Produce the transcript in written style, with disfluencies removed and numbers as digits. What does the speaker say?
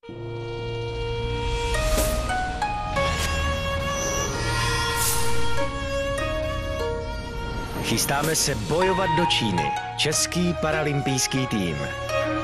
Chystáme se bojovat do Číny. Český paralympijský tým.